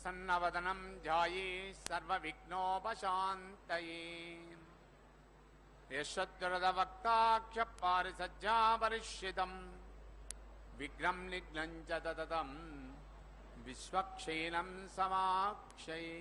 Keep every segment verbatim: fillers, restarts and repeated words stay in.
प्रसन्नवदनं ध्याये सर्वविघ्नोपशान्तये। यशोद्धरदवक्ताक्षपारिसज्जापरिष्यितं विघ्नं निघ्नं च तततं विश्वक्षेणं समाक्षये।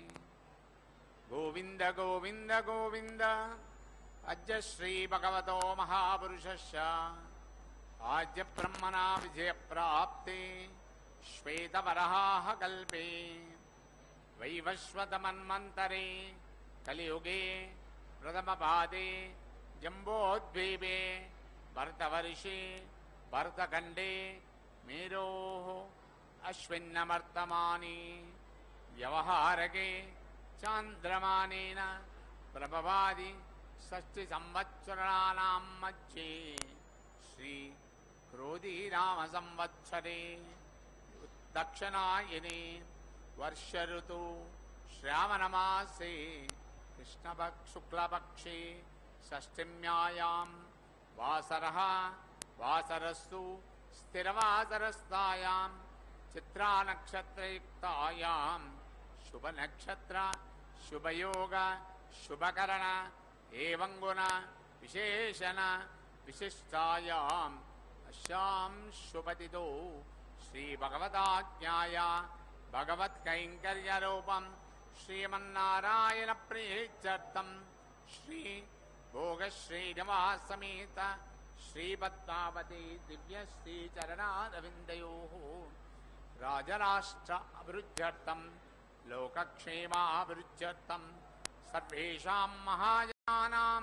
गोविंद गोविंद गोविंद अद्य श्री भगवतो महापुरुषस्य आद्य ब्रह्मणा विजय प्राप्ते श्वेतवराह कल्पे वैवस्वत मन्वन्तरे कलियुगे प्रथमपादे जम्बोद्वीपे भरतवर्षे भरतखण्डे मेरोः अश्विन्नवर्तमाने व्यवहारके चान्द्रमानेन प्रभवादि षष्टि संवत्सराणां मध्ये श्री क्रोधी नाम संवत्सरे दक्षिणायने वर्ष ऋतु श्रावण मासे कृष्णपक्ष शुक्लपक्षे षष्ठीम्यायां वासरः वासरस्तु स्थिरवासरस्तायां चित्रा नक्षत्रयुक्तायां शुभ नक्षत्र शुभयोग शुभकरण एवं गुण विशेषण विशिष्टायाम् अस्यां शुभतिथौ श्री भगवदाज्ञाया भगवत्कैंकर्यरूपं श्रीमन्नारायण प्रीत्यर्थं श्री भोगश्रीनिवास समेत श्रीपद्मावती दिव्य श्री चरणारविन्दयोः राजराष्ट्र अभिवृद्ध्यर्थं लोकक्षेमाभिवृद्ध्यर्थं सर्वेषां महाजनानां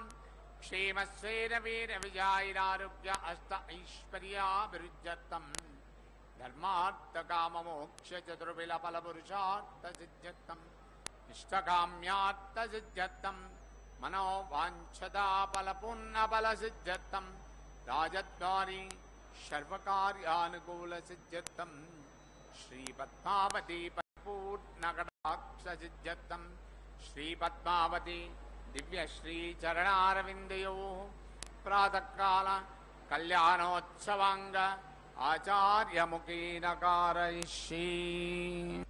क्षेमस्वेरवीरविजयारोग्य अष्ट ऐश्वर्याभिवृद्ध्यर्थं धर्मार्थकाममोक्ष चतुर्विलफलपुरुषार्थसिद्ध्यर्थं इष्टकाम्यार्थसिद्ध्यर्थं मनोवाञ्छताफलपूर्णफलसिद्ध्यर्थं राजद्वारी सर्वकार्यानुकूलसिद्ध्यर्थं श्रीपद्मावती परिपूर्णकटाक्षसिद्ध्यर्थं श्रीपद्मावती दिव्य श्री चरणारविन्दयोः प्रातःकाल कल्याणोत्सवांग आचार्य मुखेन कारयिष्ये।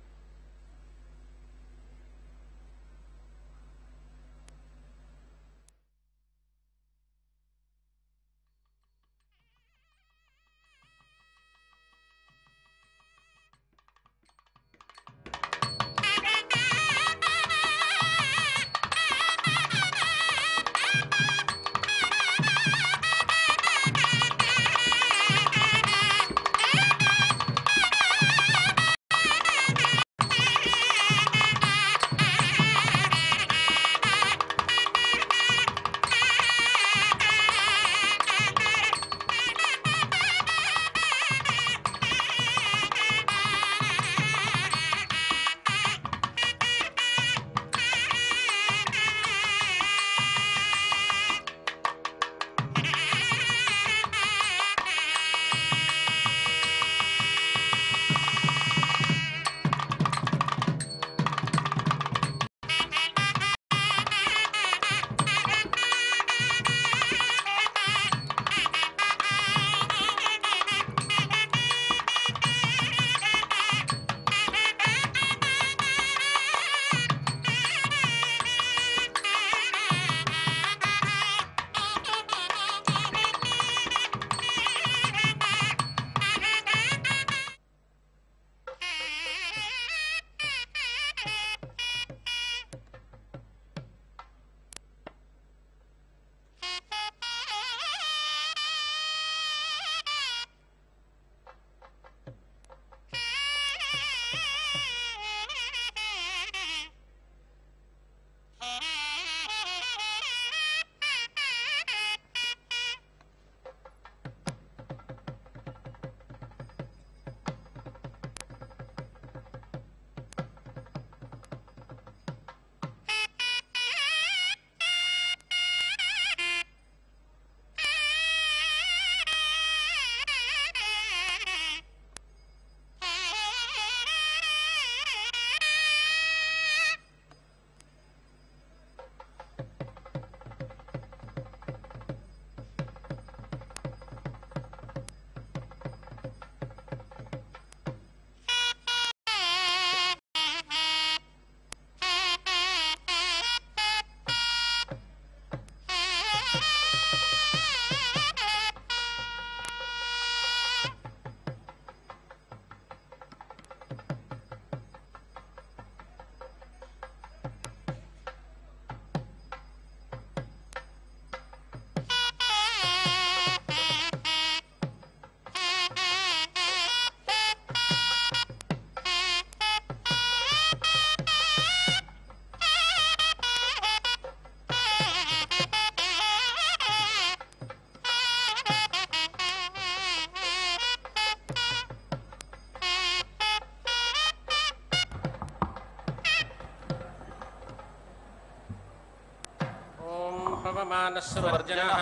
मानस्वर्जनः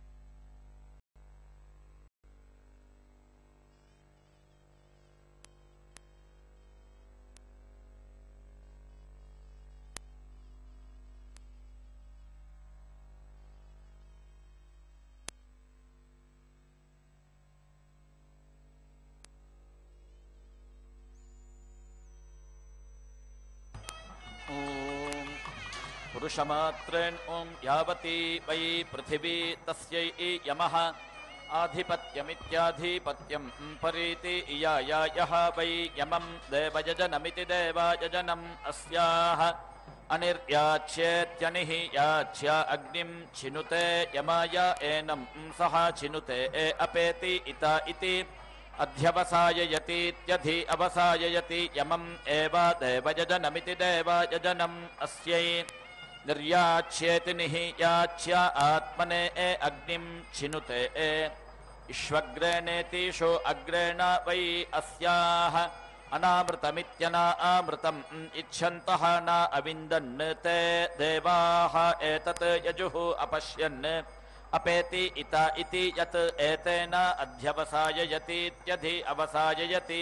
पुरुषमात्रेण ओं यावती वै पृथिवी तस्यै यमः आधिपत्यमित्याधिपत्यं परीति इयाया यः वै यमं देवयजनमिति देवायजनम् अस्याः अनिर्याच्येत्यनिः याच्य अग्निं छिनुते यमाय एनं सः छिनुते ए अपेति इता इति अध्यवसाययतीत्यधि अवसाययति यमम् एव देवयजनमिति देवायजनम् अस्यै निर्याच्येति निह्याच्य आत्मने ए अग्निं छिनुते ए इष्वग्रेणेतीषु अग्रेण वै अस्याः अनामृतमित्यनामृतम् इच्छन्तः न अविन्दन् ते देवाः एतत् यजुः अपश्यन् अपेति इता इति यत् एतेन अध्यवसाययतीत्यधि अवसाययति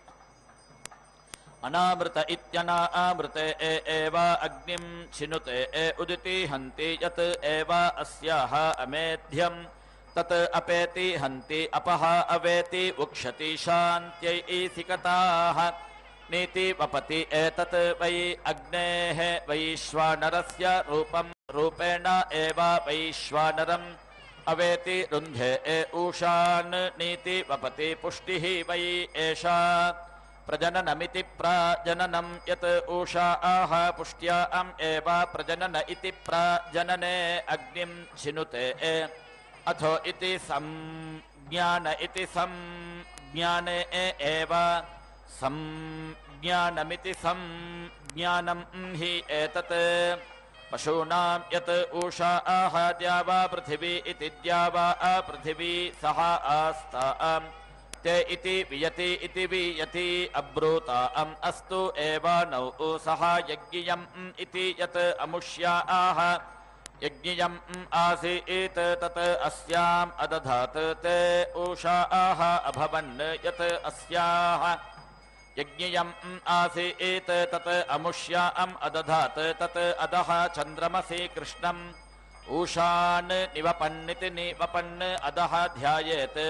अनामृत इत्यनामृते ए एव अग्निं छिनुते ए उदिति हन्ति यत् एव अस्याः अमेध्यं तत् अपेति हन्ति अपः अवेति उक्षति शान्त्यै ईसिकताः नीति वपति एतत् वै अग्नेः वैश्वानरस्य रूपं रूपेण एव वैश्वानरम् अवेति रुन्धे ए ऊषान् नीति वपति पुष्टिः वै एषा प्रजननमिति प्राजननं यत् ऊषा आह पुष्ट्याम् एव प्रजनन इति प्राजनने अग्निं छिनुते ए अथो इति संज्ञान इति संज्ञाने एव संज्ञानमिति संज्ञानं हि एतत् पशूनां यत् ऊषा आह द्यावा पृथिवी इति द्यावा पृथिवी सह आस्ताम् ते इति वियति इति वियति अब्रूताम् अस्तु एव नौ सह यज्ञियम् इति यत् अमुष्या आह यज्ञियम् आसीत् तत् अस्याम् अदधात् ते ऊषा आह अभवन् यत् अस्याः यज्ञियम् आसीत् तत् अमुष्याम् अदधात् तत् अदः चन्द्रमसि कृष्णम् ऊषान् निवपन्निति निवपन् अदः ध्यायेत्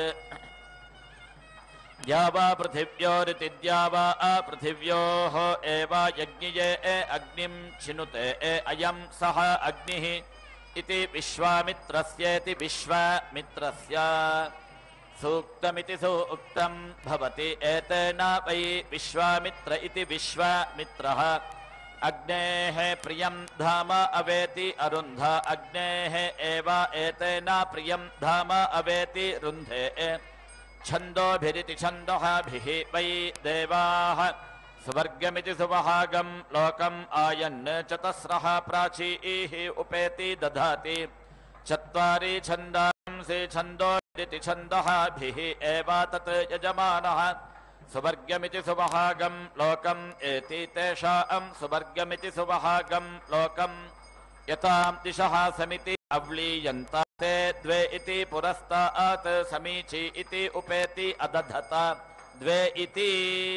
द्यावा पृथिव्योरिति द्यावा पृथिव्योः एव यज्ञिये अग्निं छिनुते ए अयं सः अग्निः इति विश्वामित्रस्येति विश्वामित्रस्य सूक्तमिति सूक्तं भवति एतेन वै विश्वामित्र इति विश्वामित्रः अग्नेः प्रियं धाम अवेति अरुन्ध अग्नेः एव एतेन प्रियं धाम अवेति रुन्धे छन्दोभिरिति छन्दोभिः वै देवाः सुवर्गमिति सुवहागं लोकम् आयन् चतस्रः प्राचीः उपेति दधाति चत्वारि छन्दांसि छन्दोभिरिति छन्दोभिः एव तत् यजमानः सुवर्गमिति सुवहागं लोकम् एति तेषां सुवर्गमिति सुवहागं लोकम् यतां दिशः समिति अव्लीयन्त ते द्वे इति पुरस्तात् समीची इति उपेति अदधत द्वे इति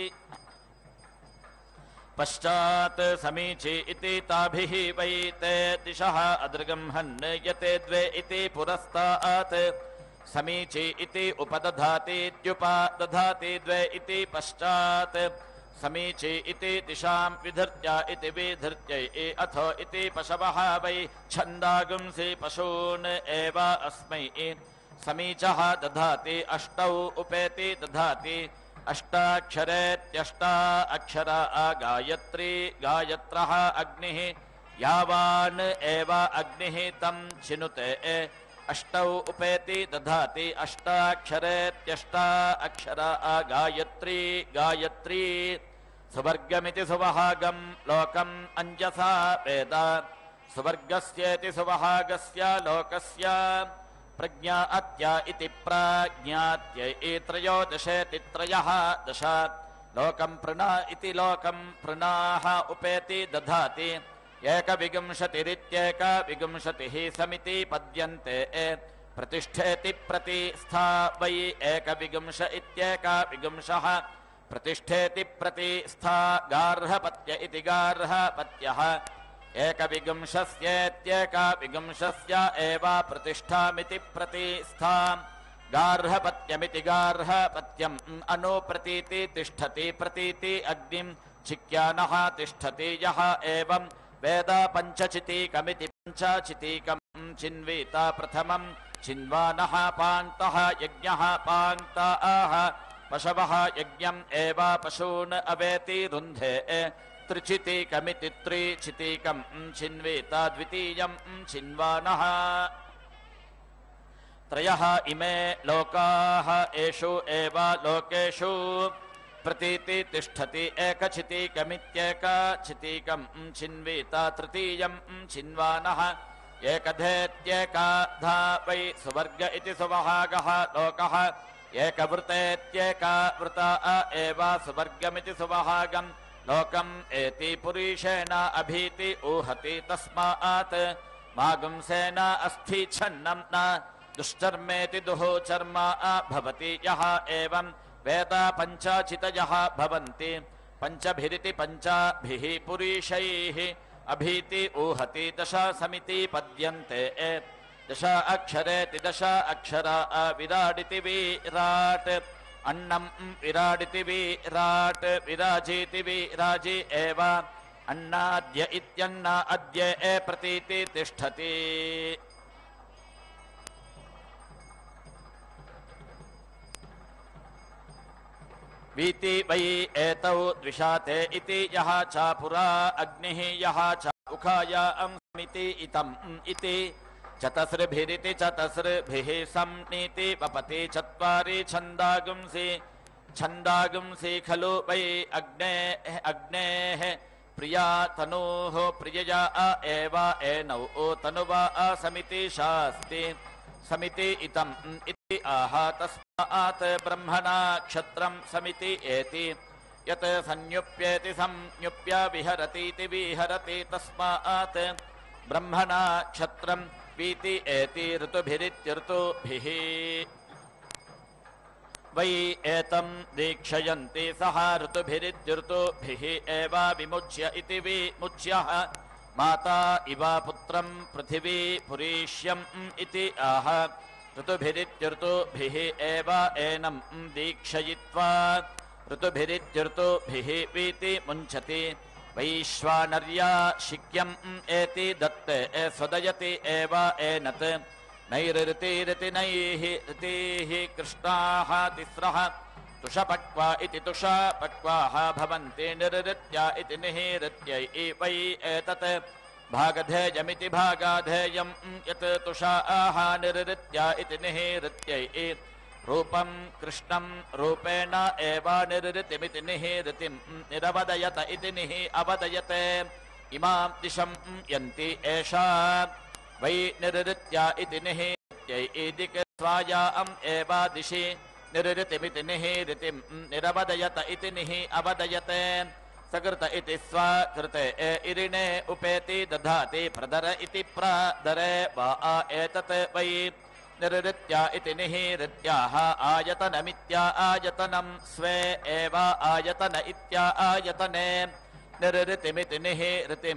पश्चात् समीची इति ताभिः वै ते दिशः अदृगंहन् यते द्वे इति पुरस्तात् समीची इति उपदधातीत्युपदधाति द्वे इति पश्चात् समीची इति दिशां विधृत्य इति विधृत्यै अथो इति पशवः वै छन्दागुंसि पशून् एव अस्मै समीचः दधाति अष्टौ उपेति दधाति अष्टाक्षरेत्यष्टा अक्षरा गायत्री गायत्रः अग्निः यावान् एव अग्निः तं छिनुते अष्टौ उपेति दधाति अष्टाक्षरेत्यष्टा अक्षरा गायत्री गायत्री सुवर्गमिति सुवहागं लोकम् अंजसा वेद सुवर्गस्येति सुवहागस्य लोकस्य प्रज्ञा अत्या इति प्राज्ञात्यै त्रयोदशेति त्रयः दश लोकं प्रणा इति लोकं प्रणाः उपेति दधाति एकविंशतिरित्येक विंशतिः समिति पद्यन्ते प्रतिष्ठेति प्रतिष्ठा वै एकविंश इत्येक विंशः प्रतिष्ठेति प्रतिष्ठा गार्हपत्य इति गार्हपत्यः एकविंशस्येत्येक विंशस्य एव प्रतिष्ठामिति प्रतिष्ठा गार्हपत्यमिति गार्हपत्यम् अनुप्रतीति तिष्ठति प्रतीति अग्निं छिक्यानः तिष्ठति यः एवं वेद पञ्चचितीकमिति पञ्चचितीकं चिन्वीता प्रथमं चिन्वानः पान्तः यज्ञः पान्ताः पशवः यज्ञम् एव पशून् अवेति रुन्धे त्रिचितीकमिति त्रिचितीकं चिन्वीता द्वितीयं चिन्वानः त्रयः इमे लोकाः एषु एव लोकेषु प्रतीति तिष्ठति एकचितीकमित्येकचितीकं चिन्वीता तृतीयं चिन्वानः एकधेत्येकाधा वै सुवर्ग इति सुवहागः लोकः एकवृतेत्येका वृता एव सुवर्गमिति सुवहागं लोकम् एति पुरुषेण अभीति ऊहति तस्मात् मागुंसेन अस्थि छन्नं न दुश्चर्मेति दुहो चर्म भवति यः एवं वेद पञ्चाचितयः भवन्ति पञ्चभिरिति पञ्चाभिः पुरुषैः अभीति ऊहति दश समिति पद्यन्ते दश अक्षरेति दश अक्षरा विराडिति विराट् अन्नं विराडिति विराट् विराजीति विराजी एव अन्नाद्य इत्यन्न अद्य ए प्रतीति तिष्ठति वीति वै एतौ द्विषाते इति यः च पुरा अग्निः यः च उखायां समिति इतम् इति चतस्रभिरिति चतस्रभिः सम्नीति वपति चत्वारि छन्दागुंसि छन्दागुंसि खलु वै अग्नेः अग्नेः प्रिया तनोः प्रियया एव एनौ तनुवा समिति शास्ति समिति इतम् इति आह तस्मात् ब्रह्मणा क्षत्रं समिति एति यत् संयुप्येति संयुप्य विहरतीति विहरति तस्मात् ब्रह्मणा क्षत्रं वीति एति ऋतुभिरित्यऋतुभिः वै एतं दीक्षयन्ति सः ऋतुभिरित्यऋतुभिः एव विमुच्य इति विमुच्यः माता इव पुत्रं पृथिवी पुरीष्यम् इति आह ऋतुभिरित्यऋतुभिः एव एनं दीक्षयित्वा ऋतुभिरित्यऋतुभिः वीति मुञ्चति वैश्वानर्या शिक्यम् एति दत्ते स्वदयति एव एनत् नैरृतिरतिनैः ऋतिः कृष्णाः तिस्रः तुषपक्वा इति तुषपक्वाः भवन्ति निरृत्या इति निहिरत्यै वै एतत् भागधेयमिति भागाधेयं यत् तुषाः निरृत्या इति निहिरत्यै रूपं कृष्णं रूपेण एव निरृतिमिति निहिरतिं निरवदयत इति निः अवदयते इमां दिशं यन्ति एषा वै निरृत्या इति निहिरत्यै दिक् स्वायाम् एव दिशि निरृतिमिति निहिरतिं निरवदयत इति निः अवदयते सकृत इति स्वकृते इरिणे उपेति दधाति प्रदर इति प्रदरे वा एतत् वै निरृत्या इति निहिरत्याः आयतनमित्या आयतनं स्वे एव आयतन इत्या आयतने निरृतिमिति निहिरतिं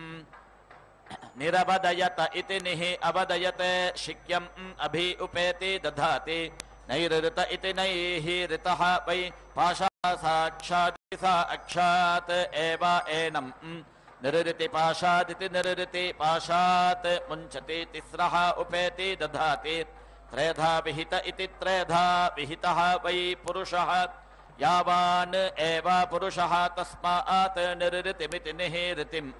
निरवदयत इति निः अवदयते शिक्यम् अभि उपेति दधाति नैरृत इति नैः ऋतः वै पाशा साक्षात् सा अक्षात् एव एनं निरृति पाशादिति निरृति पाशात् मुञ्चति तिस्रः उपेति दधाति त्रेधा विहित इति त्रेधा विहितः वै पुरुषः यावान् एव पुरुषः तस्मात् निरृतिमिति निहिरतिम्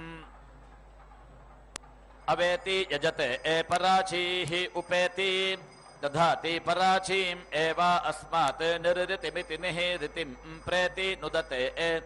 अवेति यजते ए पराचीः उपेति दधाति पराचीम् एव अस्मात् निरृतिमिति निहिरतिं प्रेति नुदते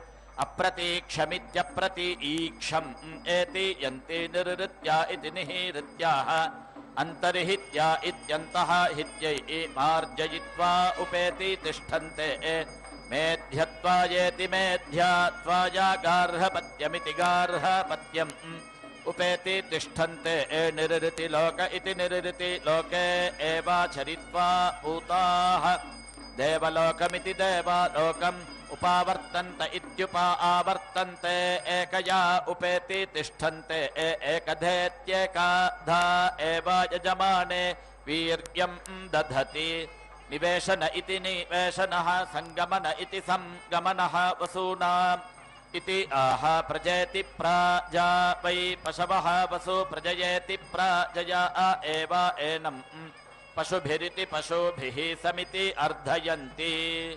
अप्रतीक्षमित्यप्रतीक्षम् एति यन्ति निरृत्या इति निहिरत्याः अन्तर्हित्या इत्यन्तः हित्यै मार्जयित्वा उपेति तिष्ठन्ते मेध्यत्वायेति मेध्या त्वायागार्हपत्यमिति गार्हपत्यम् उपेति तिष्ठन्ते ए निरृति लोक इति निरृति लोके एवाचरित्वा पूताः देवलोकमिति देवालोकम् उपावर्तन्त इत्युपा आवर्तन्ते एकया उपेति तिष्ठन्ते ए एकधेत्येकाधा एव यजमाने वीर्यम् दधति निवेशन इति निवेशनः संगमन इति संगमनः वसूनाम् इति आह प्रजयति प्राजा वै पशवः वसु प्रजयेति प्राजया एव एनम् पशुभिरिति पशुभिः समिति अर्धयन्ति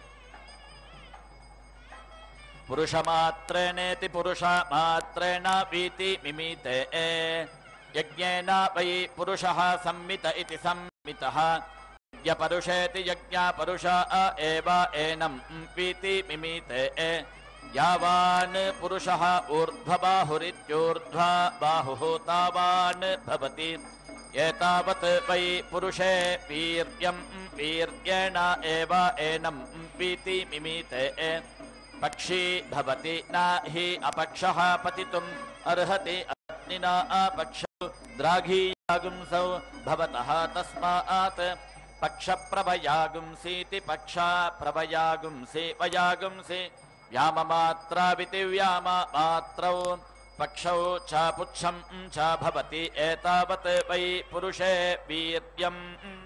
पुरुषमात्रेणेति पुरुषमात्रेण वीति मिमीते यज्ञेन वै पुरुषः सम्मित इति सम्मितः यज्ञपरुषेति यज्ञपरुष एव एनम् वीति मिमीते यावान् पुरुषः ऊर्ध्वबाहुरित्यूर्ध्वा बाहुः तावान् भवति एतावत् वै पुरुषे वीर्यम् वीर्येण एव एनम् वीति मिमीते पक्षी भवति न हि अपक्षः पतितुम् अर्हति अग्निना अपक्षौ द्राघीयागुंसौ भवतः तस्मात् पक्षप्रभयागुंसीति पक्षा प्रभयागुंसि वयागुंसि व्याममात्राविति व्याममात्रौ पक्षौ च पुच्छं च भवति एतावत् वै पुरुषे वीर्यम्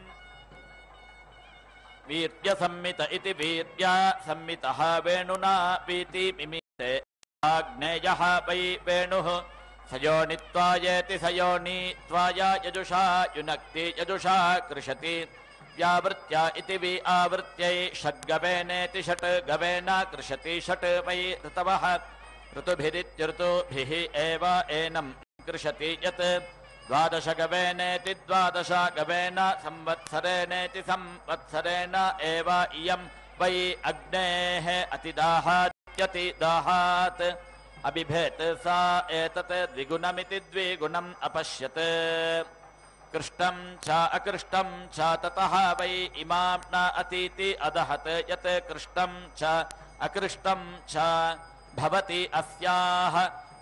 वीर्यसम्मित इति वीर्या सम्मितः वेणुना वीति मिमीते आग्नेयः वै वेणुः सयोनित्वायेति सयोनित्वाया यजुषा युनक्ति यजुषा कृशति व्यावृत्या इति वि आवृत्यै षड्गवेनेति षट् गवेन कृशति षट् वै ऋतवः ऋतुभिरित्यऋतुभिः एव एनम् कृशति यत् द्वादश गवेनेति द्वादश गवेन संवत्सरेणेति संवत्सरेण एव इयं वै अग्नेः अतिदाहात्यतिदाहात् अबिभेत् सा एतत् द्विगुणमिति द्विगुणम् अपश्यत् कृष्टं च अकृष्टं च ततः वै इमां न अतीति अदहत् यत् कृष्टं च अकृष्टं च भवति अस्याः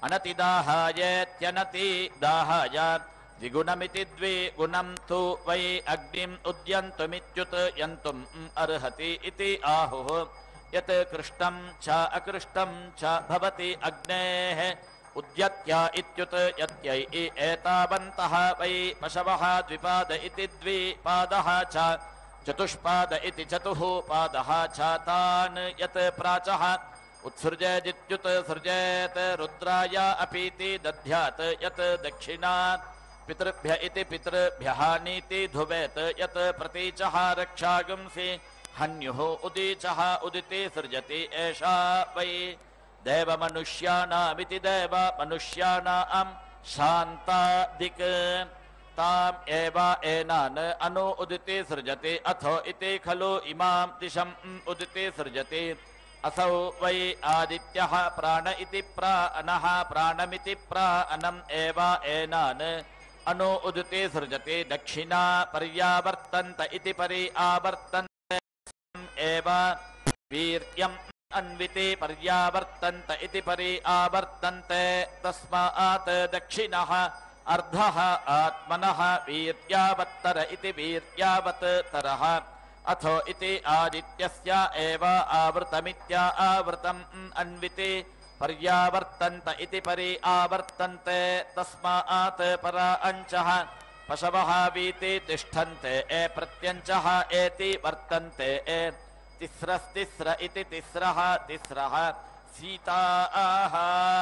अनतिदाहायेत्यनतिदाहाय द्विगुणमिति द्विगुणं तु वै अग्निम् उद्यन्तुमित्युत यन्तुम् अर्हति इति आहुः यत् कृष्टं च अकृष्टं च भवति अग्नेः उद्यत्य इत्युत यत्यै एतावन्तः वै पशवः द्विपाद इति द्विपादः च चतुष्पाद इति चतुः पादः च तान् यत् प्राचः उत्सृजेदित्युत सृजेत् रुद्राय अपीति दध्यात् यत् दक्षिणा पितृभ्य इति पितृभ्यः नीति धुवेत् यत् प्रतीचः रक्षागुंसि हन्युः उदीचः उदिति सृजति एषा वै देवमनुष्याणामिति देवमनुष्याणाम् शान्तादिक् ताम् एव एनान् अनु उदिति सृजति अथो इति खलु इमां दिशम् उदिति सृजति असौ वै आदित्यः प्राण इति प्राणः प्राणमिति प्राणम् एव एनान् अनु उदिति सृजति दक्षिणा पर्यावर्तन्त इति परि आवर्तन्ते एव वीर्यम् अन्विति पर्यावर्तन्त इति परि आवर्तन्ते तस्मात् दक्षिणः अर्धः आत्मनः वीर्यावत्तर इति वीर्यावत्तरः अथो इति आदित्यस्य एव आवृतमित्या आवृतम् अन्विति पर्यावर्तन्त इति परि आवर्तन्ते तस्मात् परा अंचः पशवः वीति तिष्ठन्ते ए प्रत्यञ्चः एति वर्तन्ते ए तिस्रस्तिस्र इति तिस्रः तिस्रः सीताः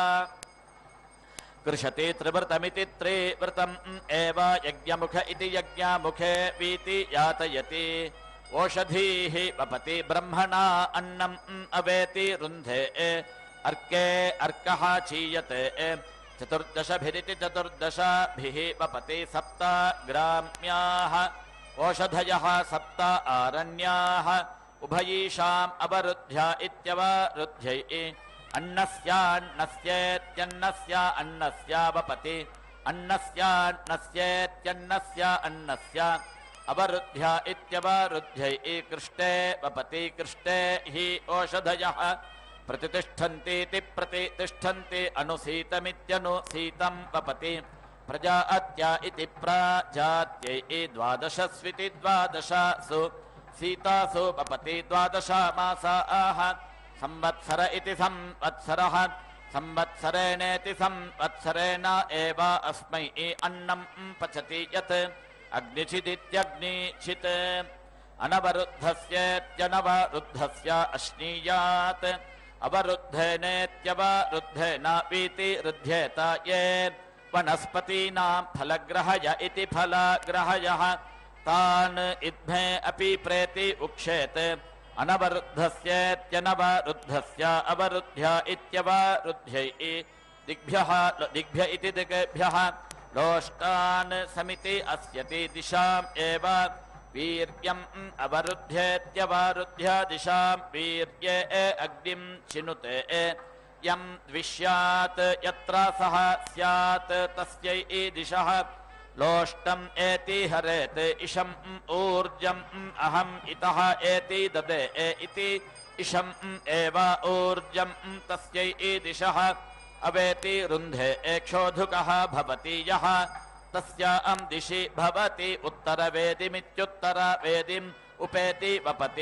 कृषति त्रिवृतमिति त्रिवृतम् एव यज्ञमुख इति यज्ञमुखे वीति यातयति ओषधीः वपति ब्रह्मणा अन्नम् अवेति रुन्धे अर्के अर्कः चीयते चतुर्दशभिरिति चतुर्दशभिः वपति सप्त ग्राम्याः ओषधयः सप्त आरण्याः उभयीषाम् अवरुध्य इत्यवरुध्यै अन्नस्यान्नस्येत्यन्नस्य अन्नस्य वपति अन्नस्यान्नस्येत्यन्नस्य अन्नस्य अवरुद्ध्या इत्यवरुध्यै कृष्टे वपति कृष्टे हि ओषधयः प्रतितिष्ठन्तीति प्रतितिष्ठन्ति अनुसीतमित्यनुसीतं वपति प्रजात्या इति प्राजात्यै द्वादशस्विति द्वादशासु सीतासु वपति द्वादश मासाः संवत्सर इति संवत्सरः संवत्सरेणेति संवत्सरेण एव अस्मै अन्नं पचति यत् अग्निचिदित्यग्निचित् अनवरुद्धस्येत्यनवरुद्धस्य अश्नीयात् अवरुद्धेनेत्यवरुद्धेन वीति रुध्येत ये वनस्पतीनां फलग्रहय इति फलग्रहयः तान् इद्मे अपि प्रेति उक्षेत् अनवरुद्धस्येत्यनवरुद्धस्य अवरुद्ध्य इत्यवरुद्ध्यै दिग्भ्यः दिग्भ्य इति दिग्भ्यः लोष्टान् समिति अस्यति दिशाम् एव वीर्यम् अवरुध्येत्यवरुध्य दिशाम् वीर्ये अग्निं चिनुते यं द्विष्यात् यत्र सः स्यात् तस्यै दिशः लोष्टम् एति हरेत् इशम् ऊर्जम् अहम् इतः एति ददे इति इशम् एव ऊर्जम् तस्यै दिशः अवेति रुन्धे क्षोधुकः भवति यः तस्यां दिशि भवति उत्तरवेदिमित्युत्तरवेदिम् उपेति वपति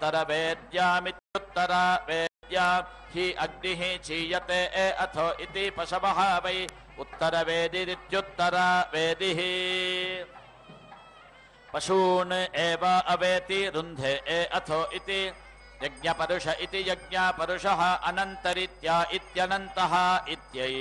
उत्तरवेद्यामित्युत्तरवेद्या हि अग्निः चीयते अथो इति पशवः वै उत्तरवेदिरित्युत्तरवेदिः पशून् एव अवेति रुन्धे अथो इति यज्ञपरुष इति यज्ञपरुषः अनन्तरित्या इत्यनन्तः इत्यै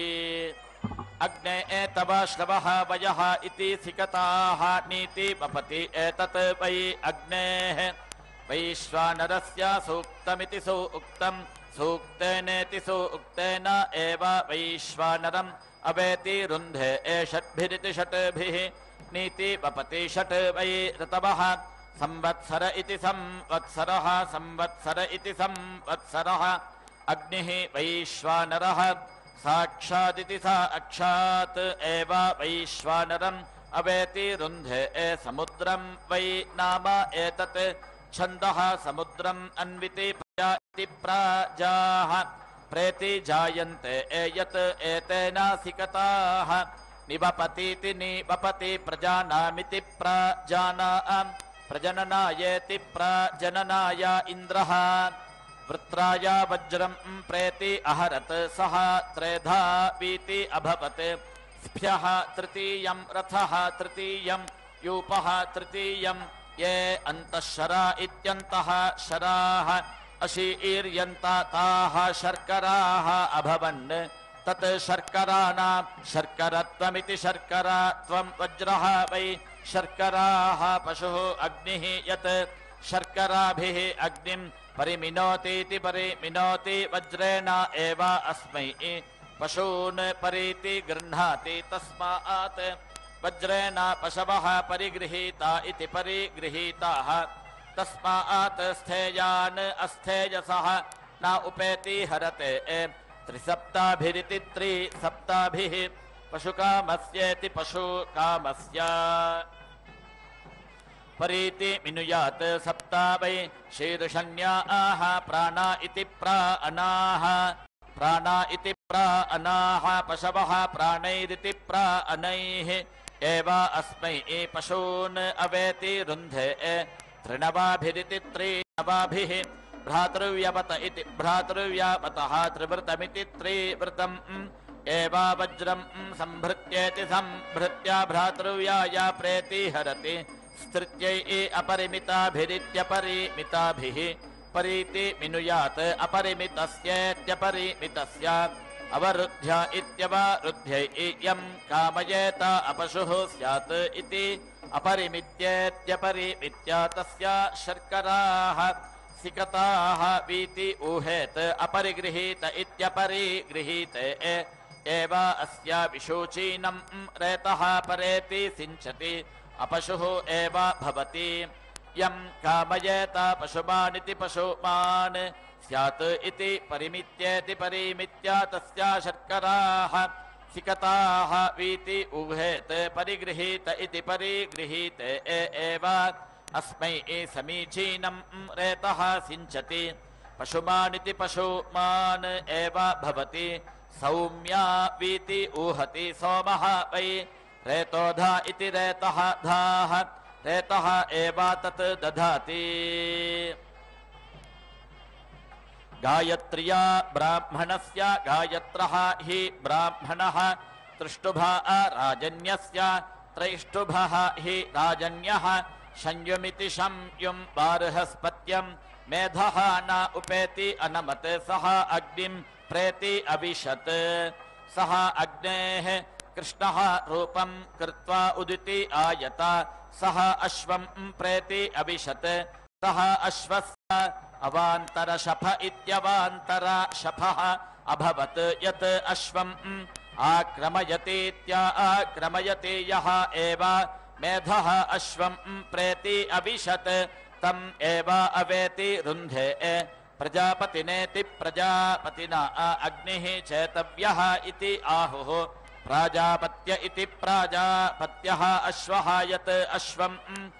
अग्ने एतव श्रवः वयः इति सिकताः नीति वपति एतत् वै अग्नेः वैश्वानरस्य सूक्तमिति सूक्तम् सूक्तेनेति सूक्तेन एव वैश्वानरम् अवेति रुन्धे षट्भिरिति षट्भिः नीति वपति षट् वै ऋतवः संवत्सर इति संवत्सरः संवत्सर इति संवत्सरः अग्निः वैश्वानरः साक्षादिति साक्षात् एव वैश्वानरम् अवेति रुन्धे समुद्रं वै नाम एतत् छन्दः समुद्रम् अन्विति प्रजा इति प्राजाः प्रेति जायन्ते यत् एतेन सिकताः निवपतीति निवपति प्रजानामिति प्राजानाम् प्रजननायेति प्रजननाय इन्द्रः वृत्राय वज्रं प्रेति अहरत् सः त्रेधा वीति अभवत् स्भ्यः तृतीयं रथः तृतीयं यूपः तृतीयं ये अन्तःशरा इत्यन्तः शराः अशीर्यन्ता ताः शर्कराः अभवन् तत् शर्कराणां शर्करत्वमिति शर्करा त्वं वज्रः वै शर्कराः पशुः अग्निः यत् शर्कराभिः अग्निं परिमिनोतीति परिमिनोति वज्रेण एव अस्मै पशून् परीति गृह्णाति तस्मात् वज्रेण पशवः परिगृहीता इति परिगृहीताः तस्मात् स्थेयान् अस्थेजसः न उपेति हरते त्रिसप्ताभिरिति त्रिसप्ताभिः पशुकामस्येति पशुकामस्य परीति मिनुयात् सप्ता वै शीर्षण्याः प्राणा इति प्राणाः प्राणा इति प्राणाः पशवः प्राणैरिति प्राणैः एव अस्मै पशून् अवेति रुन्धे त्रिनवाभिरिति त्रिनवाभिः भ्रातृव्यवत इति भ्रातृव्यावतः त्रिवृतमिति त्रिवृतम् एव वज्रं संभृत्येति संभृत्य भ्रातृव्याय प्रेति हरति स्तृत्यै अपरिमिताभिरित्यपरिमिताभिः परीति मिनुयात् अपरिमितस्येत्यपरिमितस्य अवरुध्य इत्यवरुध्यै यं कामयेत अपशुः स्यात् इति अपरिमित्येत्यपरिमित्य तस्य शर्कराः सिकताः वीति ऊहेत् अपरिगृहीत इत्यपरिगृहीते एव अस्य विशोचीनं रेतः परेति सिञ्चति अपशुः एव भवति यं कामयेत पशुमानिति पशुमान् स्यात् इति परिमित्येति परिमित्य तस्य शर्कराः सिकताः वीति उहेत परिगृहीत इति परिगृहीत ए एव अस्मै समीचीनं रेतः सिञ्चति पशुमानिति पशुमान् एव भवति सौम्या वीति ऊहति सोमः वै रेतोधा इति रेतः धाः रेतः एव तत् दधाति गायत्र्या ब्राह्मणस्य गायत्रः हि ब्राह्मणः त्रिष्टुभा राजन्यस्य त्रैष्टुभः हि राजन्यः संयुमिति संयुं बार्हस्पत्यं मेधः न उपेति अनमत् सः अग्निं प्रेति अविशत् सः अग्नेः कृष्णः रूपं कृत्वा उदिति आयत सः अश्वं प्रेति अविशत् सः अश्वस्य अवान्तरशफ इत्यवान्तरशफः अभवत् यत् अश्वम् आक्रमयतीत्या आक्रमयति यः एव मेधः अश्वं प्रेति अविशत् तम् एव अवेति रुन्धे प्रजापतिनेति प्रजापतिना अग्निः चेतव्यः इति आहुः प्राजापत्य इति प्राजापत्यः अश्वः यत् अश्वम्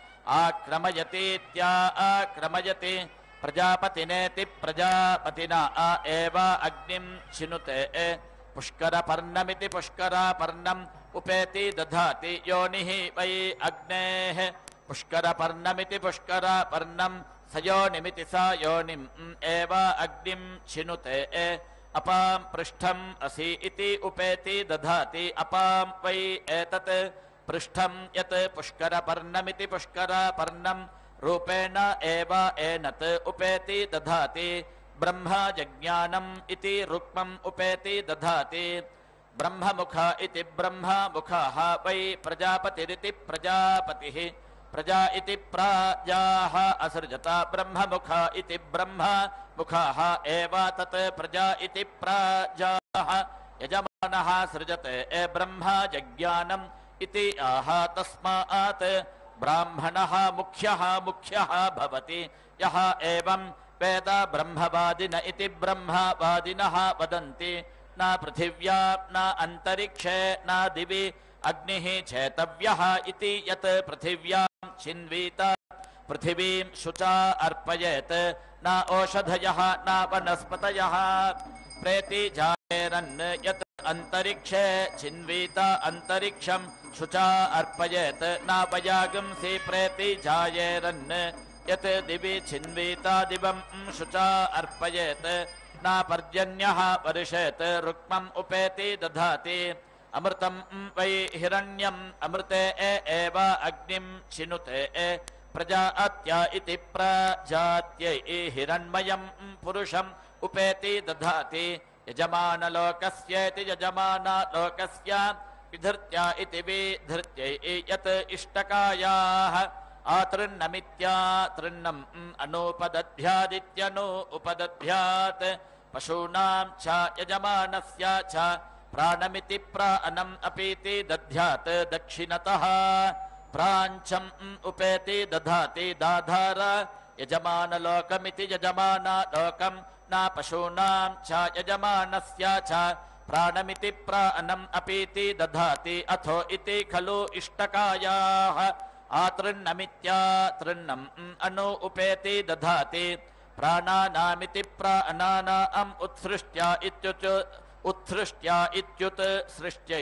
आक्रमयतीत्या आक्रमयति प्रजापतिनेति प्रजापतिना एव अग्निं चिनुते पुष्करपर्णमिति पुष्करपर्णम् उपेति दधाति योनिः वै अग्नेः पुष्करपर्णमिति पुष्करपर्णं स योनिमिति स योनिम् एव अग्निं चिनुते अपां पृष्ठम् असि इति उपेति दधाति अपां वै एतत् पृष्ठं यत् पुष्करपर्णमिति पुष्करपर्णं रूपेण एव एनत् उपेति दधाति ब्रह्मजज्ञानम् इति रुक्मम् उपेति दधाति ब्रह्ममुख इति ब्रह्ममुखः वै प्रजापतिरिति प्रजापतिः प्रजा इति प्राजाः असृजत ब्रह्ममुख इति ब्रह्ममुखः एव तत् प्रजा इति प्राजाः यजमानः सृजते ए ब्रह्मजज्ञानम् इति आह तस्मात् ब्राह्मणः मुख्यः मुख्यः भवति यः एवं वेद ब्रह्मवादिन इति ब्रह्मवादिनः वदन्ति न पृथिव्यां न अन्तरिक्षे न दिवि अग्निः चेतव्यः इति यत् पृथिव्यां छिन्वीत पृथिवीं शुचा अर्पयेत् न ओषधयः न वनस्पतयः प्रेति जायेरन् यत् अन्तरिक्षे छिन्वीत अन्तरिक्षं शुचा अर्पयेत् न वयागुंसि प्रेति जायेरन् यत् दिवि छिन्वीत दिवं शुचा अर्पयेत् न पर्जन्यः वर्षेत् रुक्मम् उपेति दधाति अमृतं वै हिरण्यम् अमृते एव अग्निं चिनुते प्रजात्या इति प्रजात्यै हिरण्मयं पुरुषम् उपेति दधाति यजमानलोकस्येति यजमानलोकस्य विधृत्या इति विधृत्यै यत् इष्टकायाः आतृन्नमित्या तृन्नम् अनुपदध्यादित्यनु उपदध्यात् पशूनां च यजमानस्य च प्राणमिति प्राणम् अपीति दध्यात् दक्षिणतः प्राञ्चम् उपेति दधाति दाधार यजमानलोकमिति यजमानलोकम् न पशूनां च यजमानस्य च प्राणमिति प्राणम् अपीति दधाति अथो इति खलु इष्टकायाः आतृन्नमित्या तृन्नम् अनु उपेति दधाति प्राणानामिति प्राणानाम् उत्सृष्ट्या इत्युच् उत्सृष्ट्या इत्युत् सृष्ट्यै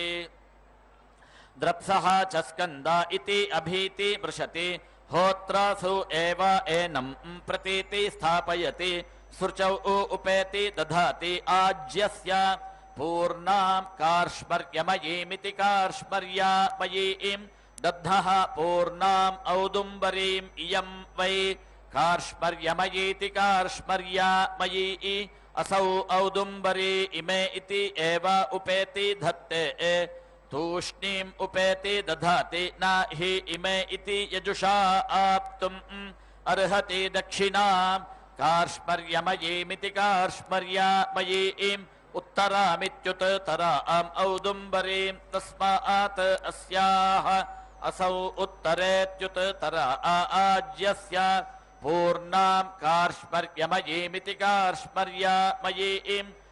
द्रप्सः च स्कन्दा इति अभीति वृषति होत्रासु एव एनम् प्रतीति स्थापयति सृचौ उपेति दधाति आज्यस्य पूर्णां कार्ष्मर्यमयीमिति कार्ष्मर्यामयीं दद्धः पूर्णाम् औदुम्बरीम् इयं वै कार्ष्मर्यमयीति कार्ष्मर्यामयी असौ औदुम्बरी इमे इति एव उपेति धत्ते तूष्णीम् उपेति दधाति न हि इमे इति यजुषा आप्तुम् अर्हति दक्षिणाम् कार्ष्मर्यमयीमिति कार्ष्मर्यामयीम् उत्तरामित्युत तराम् औदुम्बरीम् तस्मात् अस्याः असौ उत्तरेत्युत तरा आज्यस्य पूर्णां कार्ष्मर्यमयीमिति कार्ष्मर्यामयीम्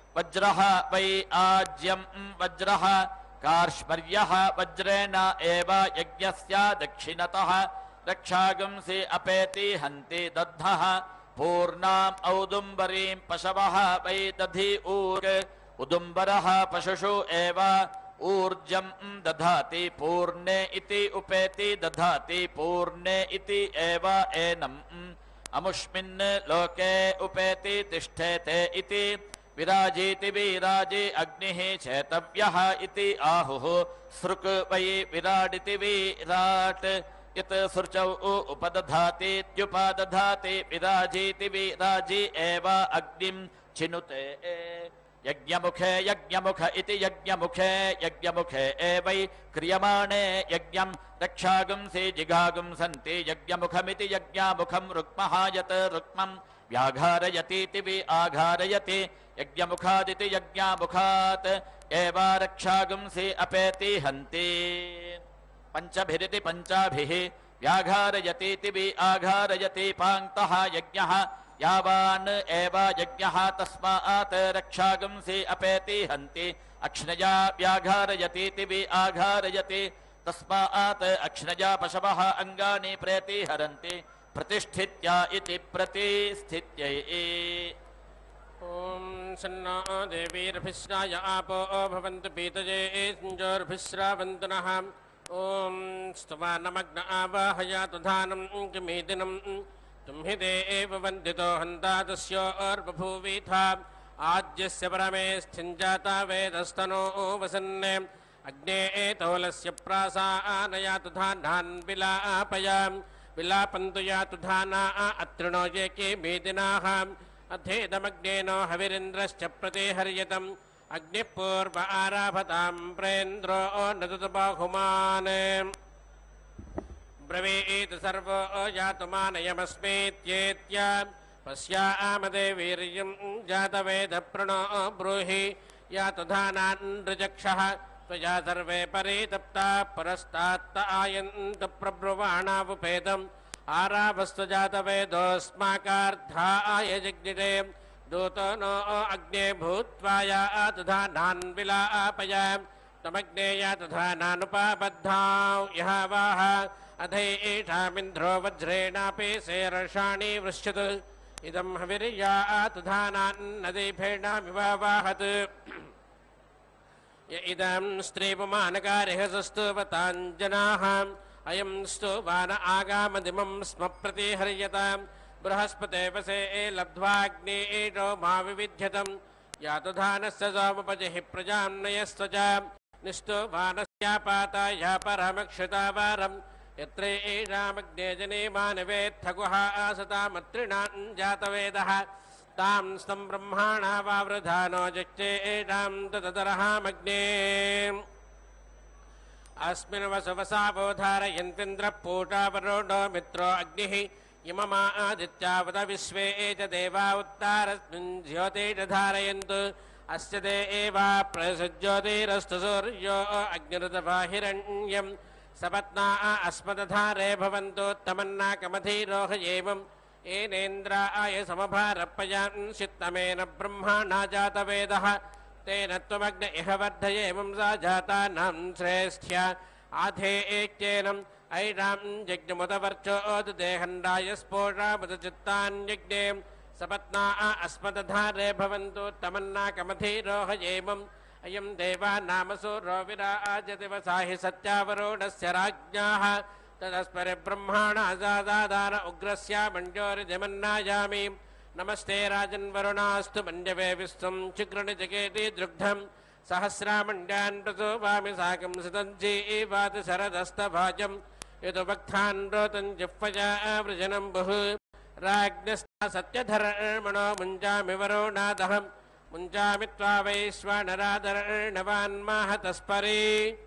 वज्रः वै आज्यं वज्रः कार्ष्मर्यः वज्रेण एव यज्ञस्य दक्षिणतः रक्षागंसि अपेति हन्ति दद्धः पूर्णाम् औदुम्बरीं पशवः वै दधि ऊर् उदुम्बरः पशुषु एव ऊर्जं दधाति पूर्णे इति उपेति दधाति पूर्णे इति एव एनम् अमुष्मिन् लोके उपेति तिष्ठेते इति विराजीति विराजी अग्निः चेतव्यः इति आहुः सृक् वै विराडिति विराट् यत् सृचौ उपदधातीत्युपदधाति विराजीति विराजी एव अग्निं चिनुते यज्ञमुखे यज्ञमुख इति यज्ञमुखे यज्ञमुखे एवै क्रियमाणे यज्ञं रक्षागुंसि जिगागुंसन्ति यज्ञमुखमिति यज्ञामुखं रुक्मः यत् रुक्मं व्याघारयतीति वि आघारयति यज्ञमुखादिति यज्ञामुखात् एव रक्षागुंसि अपेति हन्ति पंचभिरिति पंचाभिः व्याघारयतीति वि आघारयति पाङ्क्तः यज्ञः यावान् एव यज्ञः तस्मात् रक्षागुंसि अपेति हन्ति अक्ष्णया व्याघारयतीति वि आघारयति तस्मात् अक्ष्णया पशवः अङ्गानि प्रेति हरन्ति प्रतिष्ठित्या इति प्रतिस्थित्यै ओम सन्नो देवीर्भिस्राय आपो भवन्तु पीतजे संजोर्भिस्रावन्तु नः ओम स्तवानमग्न आवाहयातु धानं किमेदिनं तुम्हि एव वन्दितो हन्ता तस्योर्बभूवीथा आद्यस्य परमे स्थिञ्जाता वेदस्तनो वसन्ने अग्ने एतोलस्य प्रासानयातु धानान् विलापयाम् विलापन्तु यातु धाना अत्रिणो ये के मेदिनाः अथेदमग्नेनो हविरिन्द्रश्च प्रतिहर्यतम् अग्निः पूर्व आराभतां प्रेन्द्रो नदतु बाहुमान् ब्रवीत् सर्वो यातु मानयमस्मेत्येत्य पश्यामदे वीर्यं जातवेदप्रणो ब्रूहि यातु धानान् ऋजक्षः त्वया सर्वे परितप्ता परस्तात्त आयन्त प्रब्रुवाणावुपेदम् आरावस्तु जातवेदोऽस्माकार्धाय जज्ञिरे दूतो नो अग्ने भूत्वा यातु धानान् विलापयाम् तमग्ने यातु धानानुपाबद्धाौ यहावाः अधैषामिन्द्रो वज्रेणापि शेरषाणि वृश्यत् इदं हविर्यातु धानान् नदीफेणामिवावाहत् य इदं स्त्रीपुमानकारिः सस्तुवताञ्जनाः अयं स्तुवान आगामदिमं स्म प्रतिहर्यताम् बृहस्पते वसे लब्ध्वाग्नेजो मा विविध्यतम् यातु धानस्य सोमुपजिः प्रजां नयस्त्वच निस्तुवानस्यापाताय परमक्षितावारम् यत्र एषामग्ने जने मानवेत्थगुः आसतामत्रिणान् जातवेदः तां स्तं ब्रह्माणा वावृधानो जक्ते एषां तदरहामग्ने अस्मिन् वसुवसावोधारयन्तीन्द्रः पूषावरोढो मित्रो अग्निः इममा आदित्यावत विश्वे च देवा उत्तारस्मिन् ज्योतिषधारयन्तु अस्य ते एवा प्रसज्योतिरस्तु सूर्यो अग्निरुतबाहिरण्यम् सपत्ना अस्मदधारे भवन्तु तमन्नाकमधीरोह एवम् येनेन्द्राय समभारपयान् शित्तमेन ब्रह्माणा जातवेदः तेन त्वमग्न इह वर्धयेमं सा जातानां श्रेष्ठ्या आधे एक्येनम् ऐरां यज्ञमुदवर्चोदु देहण्डाय स्फोटामुदचित्तान्यज्ञे सपत्ना अस्मदधारे भवन्तु तमन्नाकमधीरोह एवम् अयं देवा नामसूरो विराजति वसाहि सत्यावरोढस्य राज्ञाः तदस्परि ब्रह्माणा जादादान उग्रस्यामण्डोरिजमन्नायामि नमस्ते राजन्वरुणास्तु मण्डवे विश्वं चिग्रणिजकेति दृग्धम् सहस्रामण्ड्यान् प्रसोवामि साकं सितञ्जीवाति शरदस्तभाजम् यदुभक्तान् रोतन् जिह्वजा वृजनं बहु राज्ञस्ता सत्यधर्मणो मुञ्जामि वरुणादहम् मुञ्जामि त्वा वैश्वानरादर्णवान्माहतस्परि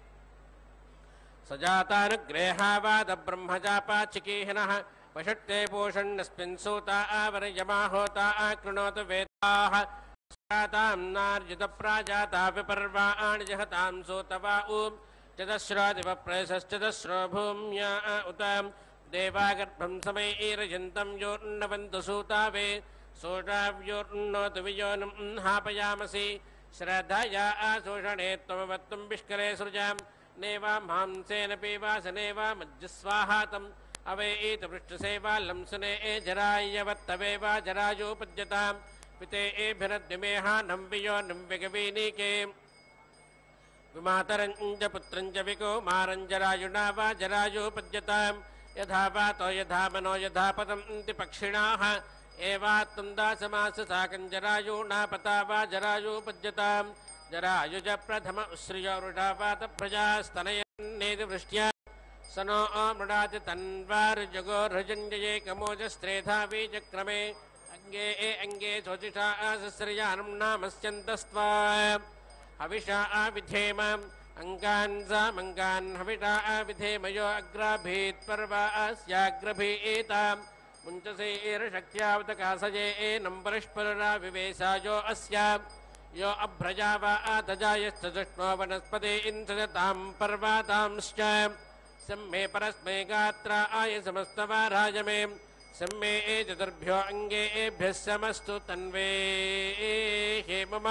सजातानुग्रेहावाद ब्रह्मजापाचिकीहिनः वषट्ते पूषण्यस्मिन् सूता आवरयमाहोता आकृणोतु वेदाः स्यातां नार्जितप्राजाता विपर्वाणि जहतां सूतवा ऊं चतस्रोदिवप्रयसश्चतस्रो भूम्या उत देवागर्भं समैरयन्तं योर्णवन्तु सूतावे सोषाव्योर्नोतु वियोनं हापयामसि श्रद्धया आशोषणे त्वमवत्तं विष्करे सृजां नेवा मांसेन पीवासनेवा मज्जस्वाहातम् अवैत पृष्ठसेवा लंसने जरायवत्तवेवा जरायोपद्यतां पिते एभिरद्विमेहानं वियोनं विगवीनीके विमातरञ्च पुत्रञ्च विकौमारञ्जरायुणा वा जरायोपद्यतां यथा वातो यथा मनो यथा पतन्ति पक्षिणाः एवात्तं दासमाससाकञ्जरायुणा पता वा जरायोपद्यतां जरायुज प्रथम उश्रियो वृषा वात प्रजास्तनयन्नेति वृष्ट्या स नो मृडाति तन्वारुजगोर्हजञ्जये कमोजस्त्रेधा वीचक्रमे अङ्गे ए अङ्गे शोचिषा आसस्रयानं नामस्यन्तस्त्वा हविषा आविधेम अङ्गान् सामङ्गान् हविषा आविधेमयो अग्राभीत् पर्वा अस्याग्रभीतां मुञ्चसेर्शक्त्यावतकासये एनं परस्पररा विवेशायो अस्या यो अभ्रजा वा आतजायश्च दुष्णो वनस्पते इंसजतां पर्वातांश्च सम्मे परस्मै गात्रा आय समस्तवाराय मे सम्मे ए चतुर्भ्यो अङ्गे एभ्यः समस्तु तन्वे हे मम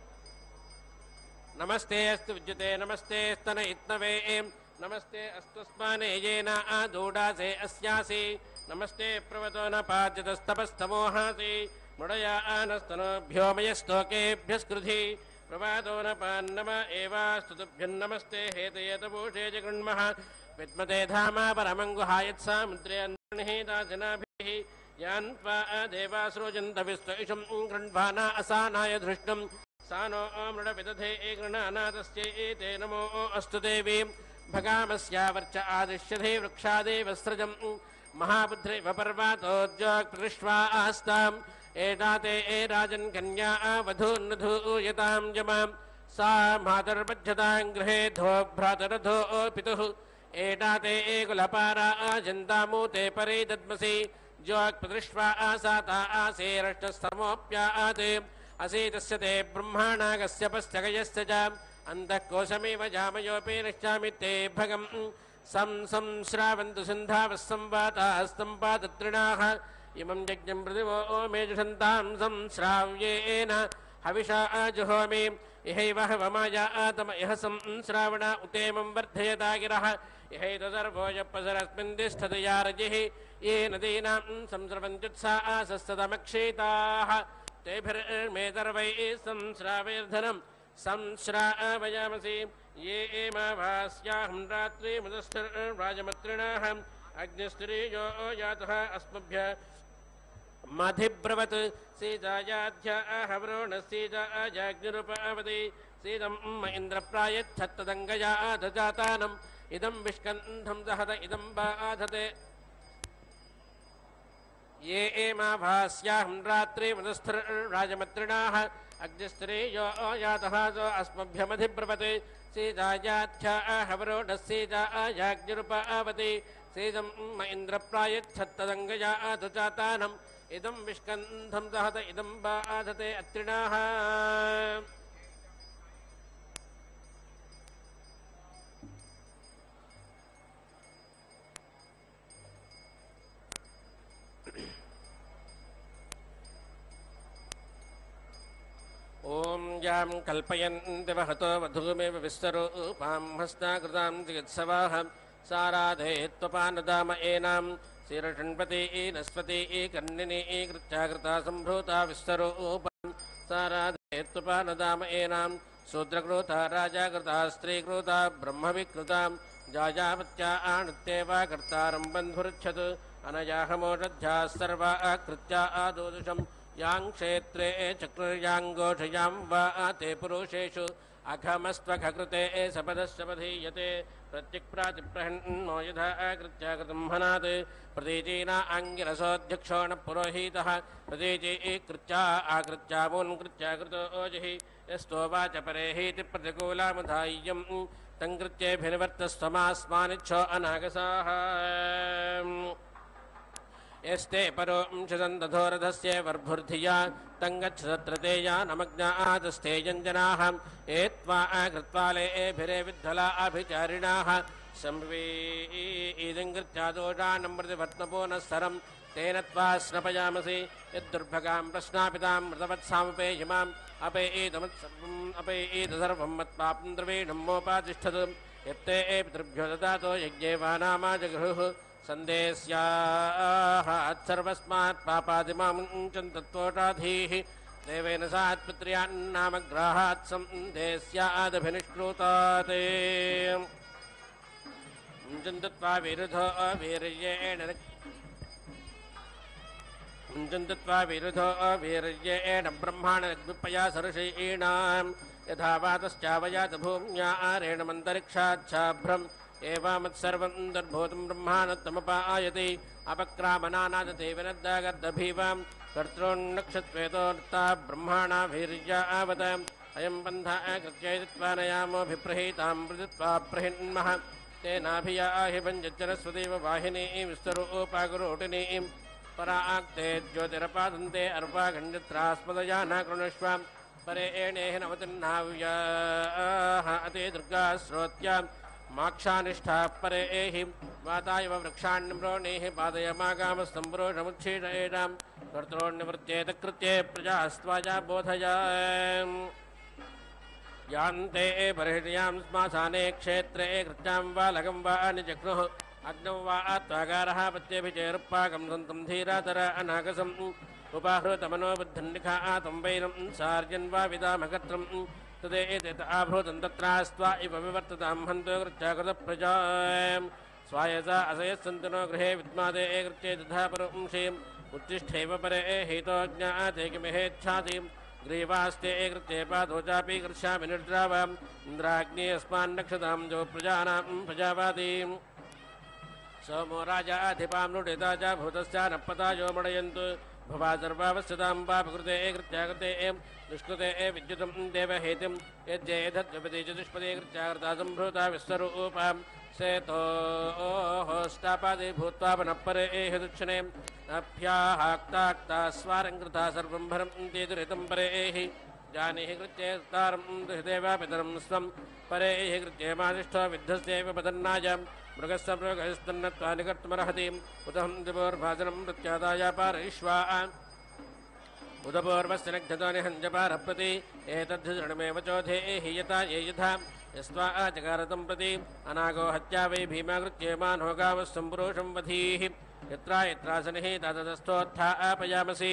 नमस्ते अस्तु विद्युते नमस्ते स्तन इत्नवे नमस्ते अस्तुस्माने येन आदूडासे अस्यासि नमस्ते प्रवतो न पाद्यतस्तपस्तमोहासि मुडया आनस्तनोभ्यो मयस्तोकेभ्यस्कृधि प्रवादो न पान्नम एवास्तुतुभ्यन्नमस्ते हेतयतभूषे जगृण्मः विद्मते धामा परमङ्गुहायत्सामुद्रे अन्तर्निहिता जनाभिः यान् त्वा देवासृजन्तविश्वइषं गृह्णाना असानाय धृष्टम् सा नो मृडविदधे गृणानादस्यै एते नमो अस्तु देवी भगामस्यावर्च आदिश्यधे वृक्षादेव स्रजम् महाबुद्धिव पर्वातोद्योक्पृष्ट्वा आस्ताम् एताते ए राजन् कन्या वधून्नधूयतां जमां सा मातर्पज्यतां गृहे धो भ्रातरधो पितुः एताते ए कुलपारा आजन्तामूते परे दद्मसि ज्योक्पृष्ट्वा आसाता आसेरष्टस्तमोऽप्यात् असीतस्य ते ब्रह्माणागस्य पश्चगयस्य च अन्तः कोशमेव जामयोऽपि नश्चामि ते भगम् सं संश्रावन्तु सिन्धावः संवाताः स्तम्पादत्रिणाः इमं यज्ञं प्रतिवो मे जुषन्तां संश्राव्येन हविषा आजुहोमि इहैव हवमाया आतम इह संश्रावण उतेमं वर्धयता गिरः इहैतसर्वो यप्पसरस्मिन् तिष्ठतया रजिः ये नदीनां संस्रवन्त्युत्सा आसस्तदमक्षेताः तेभिर्मे सर्वैः संश्रावैर्धनं संश्रावयामसि ये एमाभास्याहं रात्रिमुदस्थिर्राजमत्रिणाः अग्निस्त्रियो यातः अस्मभ्यः मधिब्रवत् सीतायाध्याहवरोणसीतायाग्निरुपावति सीतं म इन्द्रप्रायच्छत्तदङ्गया आधजातानम् इदं विष्कन्धं दहत इदं बाधते ये एमाभास्याहं रात्रिमुदस्थिर्राजमत्रिणाः अग्निस्त्रियो यातः सो अस्मभ्यमधिब्रवत् सीतायाध्याहवरोणसीतायाग्निरुपावति सीतं म इन्द्रप्रायच्छत्तदङ्गया आधजातानम् इदं विष्कन्धं दहत इदं बाधते अत्रिणाः ओम यां कल्पयन्ति वहतो वधूमेव विस्तरूपां हस्ताकृतां चिकित्सवाः साराधे त्वपानदाम एनां शीर्षण्पति नस्पति कर्णिनी कृत्याकृता सम्भूता विस्तरूपां साराधे त्वपानदाम एनां शूद्रकृता राजाकृता स्त्रीकृता ब्रह्मविकृतां जायावत्या आणुत्येवा कर्तारं बन्धुरुच्छत् अनयाहमोषध्याः सर्वा कृत्या आदोदुषम् यां क्षेत्रे चक्रुर्याङ्गोषयां वा ते पुरुषेषु अघमस्त्वघकृते सपदस्सपधीयते प्रत्यक्प्रातिप्रहन्नो यथा आकृत्या कृतं हनात् प्रतीचीना आङ्गिरसोऽध्यक्षो न पुरोहितः प्रतीचीकृत्या आकृत्या मून्कृत्या कृतो ओजिः यस्तोवाच परेहीति प्रतिकूलामुधाय्यं तं कृत्येभिर्वर्तस्त्वमास्मानिच्छो अनागसाः यस्ते परोंशदन्तधोरथस्य वर्भुर्धिया तङ्गच्छत्र ते यानमज्ञातस्ते यञ्जनाः ये त्वा कृत्वाले एभिरे विद्धला अभिचारिणाः संवीदं कृत्या दोषानं प्रतिवर्तपोनः सरं तेन त्वा स्नपयामसि यद्दुर्भगां प्रश्नापितां मृतवत्सामुपेयिमाम् अपेयेदमत्सर्वम् अपेयेदसर्वं मत्पापं द्रवीणं मोपातिष्ठत् यत्ते पितृभ्यो ददातो यज्ञेवानामा जगृहुः सन्देस्याः सर्वस्मात् पापादिमां चन्तत्वोटाधीः देवेन सात्पुत्र्यान्नामग्राहात् सन्देस्यादभिनिष्कृतात् चन्तत्वा विरुधो वीर्येण चन्दत्वा विरुधो वीर्येण ब्रह्माणग्विपया सर्षीणां यथा वातश्चावयात भूम्या आरेण मन्तरिक्षाच्छाभ्रम् एवमत्सर्वं दर्भूतं ब्रह्माणत्तमुपायति अपक्रामनानादते विनद्दागर्दभीवां कर्तॄन्नक्षत्वेतोऽर्ता ब्रह्माणा वीर्यावत अयं पन्था कृत्यैत्वा नयामोऽभिप्रहीतां प्रदित्वा प्रहिन्मः तेनाभियाहि पञ्चजनस्वदेव वाहिनीं विस्तरोपाकुरोटिनीं पराक्ते ज्योतिरपादन्ते अर्वागण्यत्रास्पदया न कृणुष्व परे एणेह नवतिर्नाव्याः अति दुर्गा श्रोत्या माक्षानिष्ठाः परे एहि वातायव वृक्षान्निम्रोणेः पादयमागामस्तम्बरोषमुच्छीषयेषां कर्तॄन्निवृत्तेत कृत्ये प्रजास्त्वाजा बोधया यान्ते बर्हिण्यां स्मासाने क्षेत्रे कृत्यां वा लगं वा निजग्नुः अग्नौ वा त्वागारः पत्यभिचेरुपाकं सन्तं धीरातर अनागसम् उपाहृतमनोबुद्धन्निखातं वैरं सार्यन् वा विदामकर्त्रं तदेत आभूतं तत्रास्त्वा इव विवर्ततां हन्तो कृत्याकृतप्रजां स्वायसा असयस्सन्तनो गृहे विद्मादे कृत्ये तथा पुरुंषीम् उत्तिष्ठैव परे हितो ज्ञाते किमहेच्छाति ग्रीवास्ते कृत्ये पादो चापि कृष्यामि निर्द्रावाम् इन्द्राग्नि अस्मान्नक्षतां जो प्रजानां प्रजावादीम् सोमो राजाधिपां नुडिता च भूतस्या नपता यो मणयन्तु भवा सर्वावस्थितां पापकृते कृत्याकृते दुष्कृते विद्युतं देवहेतिं यज्जेधद्विपदे चतुष्पदे कृत्याकृता सम्भूता विश्वरूपां सेतोष्टापादे भूत्वा पुनःपरे दक्षिणे अभ्याहाक्ताक्ता स्वारङ्कृता सर्वं भरं ते दुरितं परेः जानीहि कृत्ये तारं दुहितेवा पितरं स्वं परेः कृत्ये मादिष्ठो विद्धस्यैव पतन्नायां मृगस्य मृगस्तन्नत्वा निकर्तुमर्हति उदहं दिवोर्भाजनं प्रत्यादाय पारयिष्वा उदपूर्वस्य नग्धतो निहञ्जपारप्रति एतद्धृणमेव चोधेहि यथा ये यथा यस्त्वा आचकारतं प्रति अनागो हत्या वै भीमाकृत्ये मानो गावस्सम्पुरुषं वधीः यत्रा यत्रासनिः ततस्तोत्था आपयामसि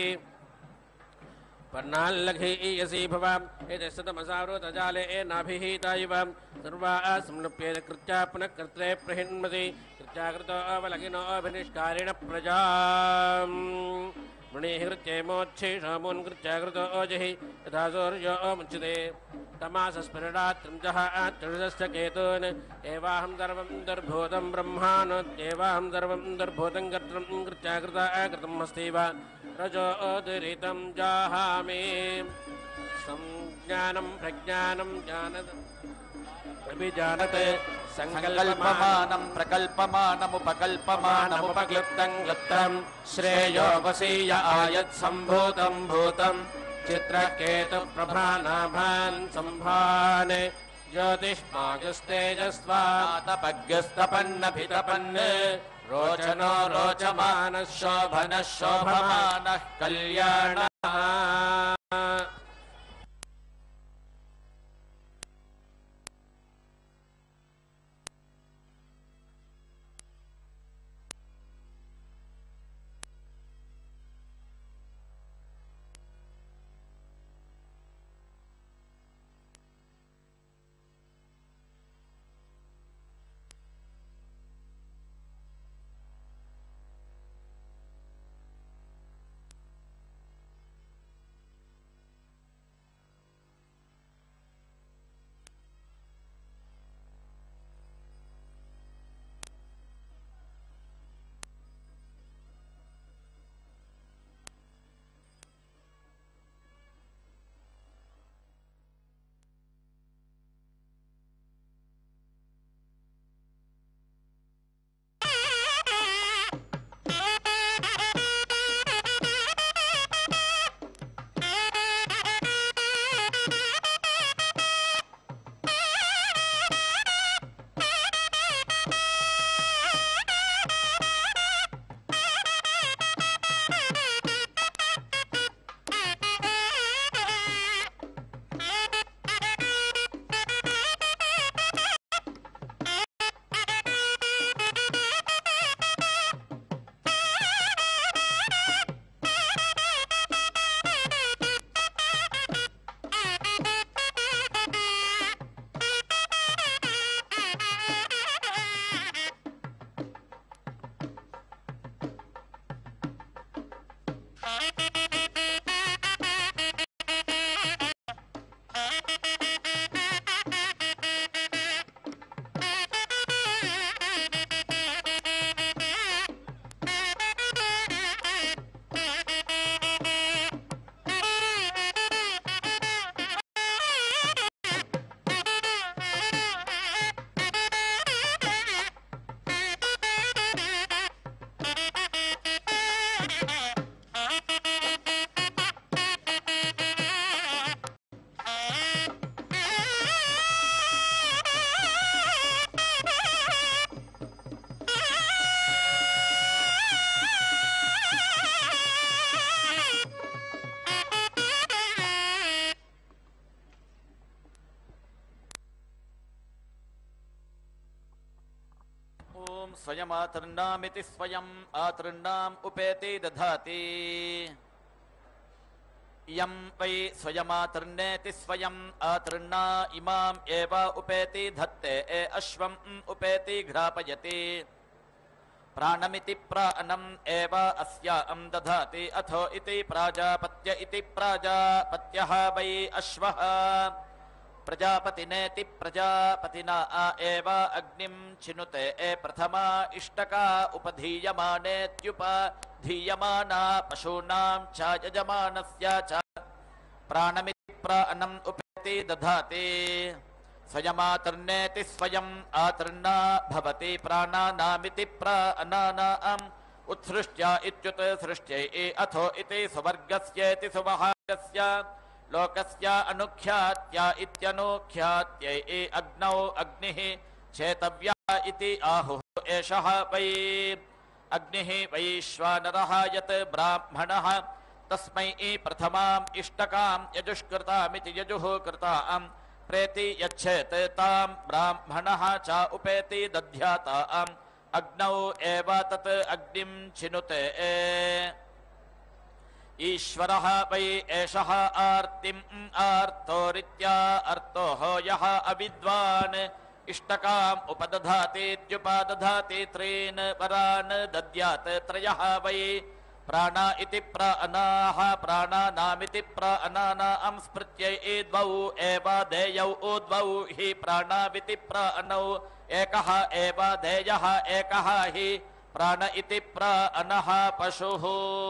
पर्णाल्लघीयसी भवाम् एतस्तमसावृतजाले नाभिहिता इव सर्वा संलुप्येत कृत्या पुनः कर्त्रे प्रहिन्मति कृत्याकृतो अवलगिनो अभिनिष्कारिण प्रजाम् मृणीः कृत्येमोच्छीषामून् कृत्याकृतो ओजहि यथा सूर्यो मुच्यते तमासस्फुरणात्रिंशः त्रिशश्च केतून् एवाहं सर्वं दुर्भूतं ब्रह्माणोत्येवाहं सर्वं दुर्भूतं कर्तृं कृत्याकृता कृतं हस्तीव रजोदरितं जाहामि संज्ञानं प्रज्ञानं जानत अभिजानते संकल्पमानं प्रकल्पमानमुपकल्पमानमुपक्लृप्तं क्लृप्तं श्रेयो वसीय आयत्सम्भूतं भूतं चित्रकेतुप्रभानाभान् सम्भान् ज्योतिष्मागस्तेजस्वातपज्ञस्तपन्नभितपन् रोचनो रोचमानः शोभनः शोभमानः कल्याणः स्वयमातृणामिति स्वयम् आतृणाम् उपेति दधाति इयं वै स्वयमातृण्येति स्वयम् आतृण्णा इमाम् एव उपेति धत्ते ए अश्वम् उपेति घ्रापयति प्राणमिति प्राणम् एव अस्याम् दधाति अथो इति प्राजापत्य इति प्राजापत्यः वै अश्वः प्रजापतिनेति प्रजापतिना एव अग्निं चिनुते ए प्रथमा इष्टका उपधीयमानेत्युपधीयमाना पशूनां च यजमानस्य च प्राणमिति प्राणम् उपेति दधाति स्वयमातृण्येति स्वयम् आतृण्णा भवति प्राणानामिति प्राणानाम् उत्सृष्ट्या इत्युत्सृष्ट्यै अथो इति सुवर्गस्येति सुमहार्गस्य लोकस्य अनुख्यात्या इत्यनुख्यात्यै अग्नौ अग्निः चेतव्या इति आहुः एषः वै अग्निः वैश्वानरः यत् ब्राह्मणः तस्मै प्रथमाम् इष्टकाम् यजुष्कृतामिति यजुः कृताम् प्रेति यच्छेत् ताम् ब्राह्मणः च उपेति दध्याताम् अग्नौ एव तत् अग्निं चिनुते ईश्वरः वै एषः आर्तिम् आर्तोरित्या अर्तोः यः अविद्वान् इष्टकाम् उपदधातीत्युपदधाति त्रीन् वरान् दद्यात् त्रयः वै प्राणा इति प्राणाः प्राणानामिति प्राणानाम् स्मृत्यै द्वौ एव देयौ द्वौ हि प्राणाविति प्राणौ एकः एव देयः एकः हि प्राण इति प्राणः पशुः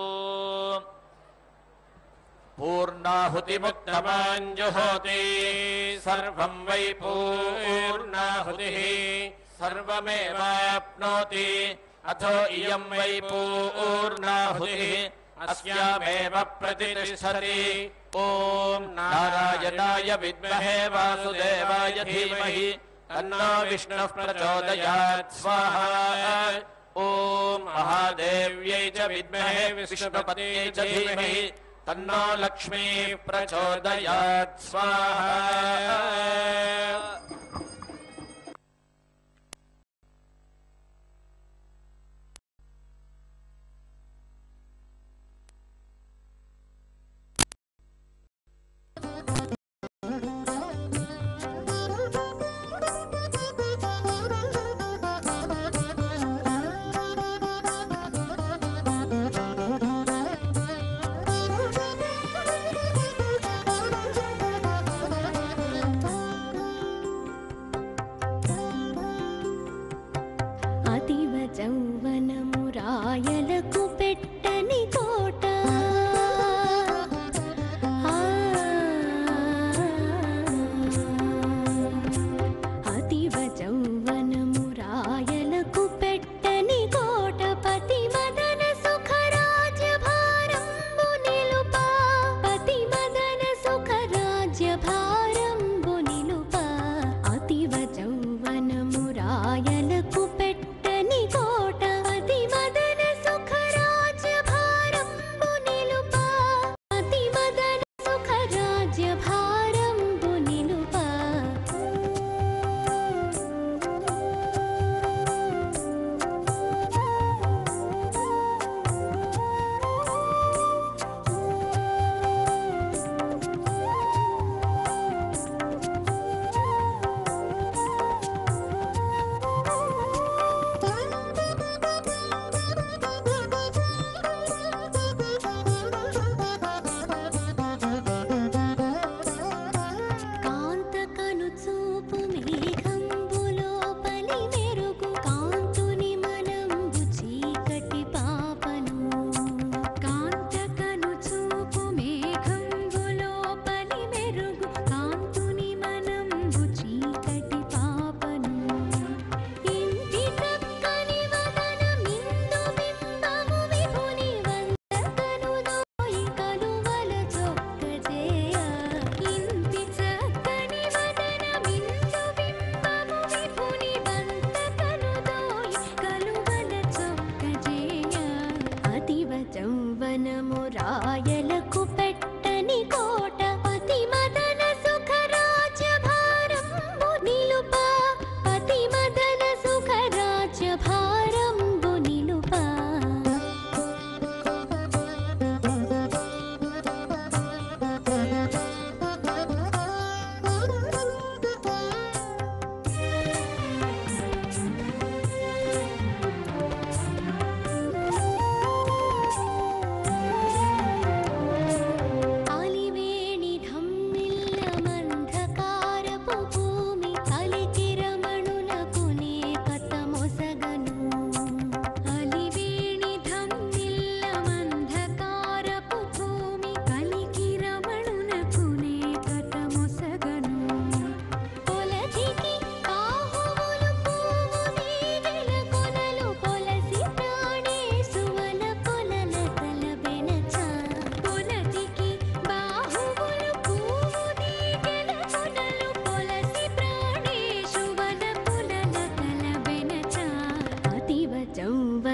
पूर्णाहुतिमुक्तमाञ्जुहोति सर्वं वै पूर्णाहुतिः सर्वमेवाप्नोति अथो इयं वै पूर्णाहुतिः अस्यामेव प्रतिष्ठति ॐ नारायणाय विद्महे वासुदेवाय धीमहि तन्नो विष्णुः प्रचोदयात् स्वाहा ॐ महादेव्यै च विद्महे विष्णुपत्न्यै च धीमहि तन्नो लक्ष्मीः प्रचोदयात् स्वाहा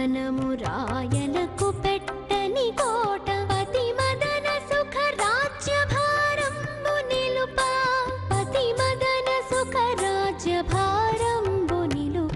మనము రాయలకు పెట్టని కోట పతి మదన సుఖ రాజ్య భారంబు నిలుప పతి మదన సుఖ రాజ్య భారంబు నిలుప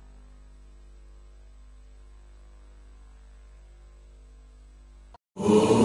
Oh